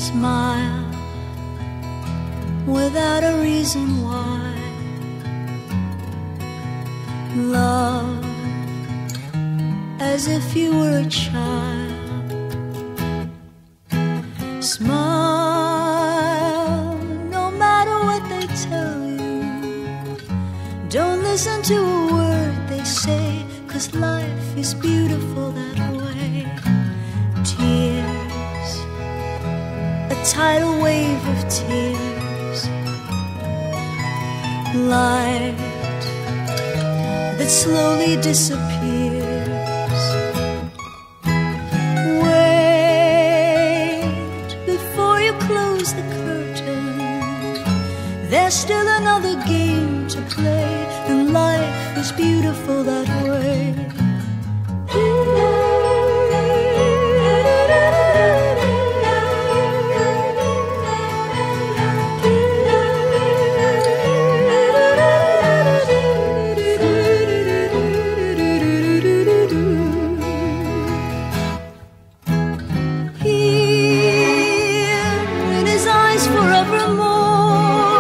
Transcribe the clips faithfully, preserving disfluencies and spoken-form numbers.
Smile without a reason why. Love as if you were a child. Smile no matter what they tell you. Don't listen to a word they say, 'cause life is beautiful that way. Tears, a tidal wave of tears. Light that slowly disappears. Wait before you close the curtain. There's still another game to play, and life is beautiful that way.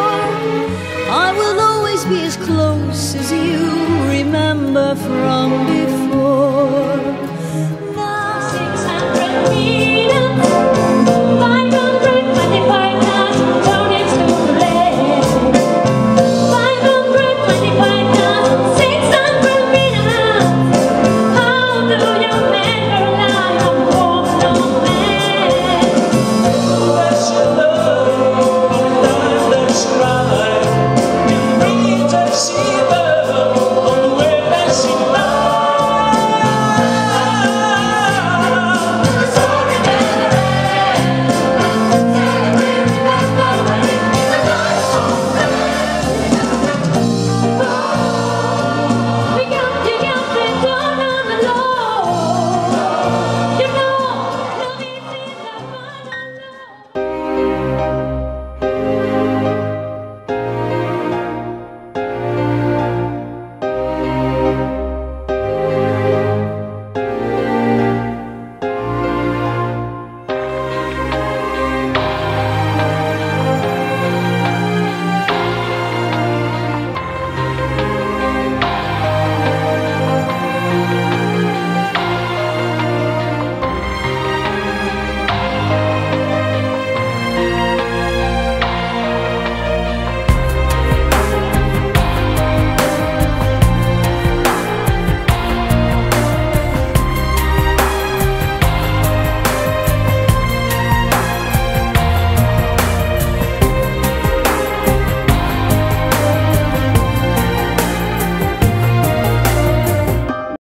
Be as close as you remember from before.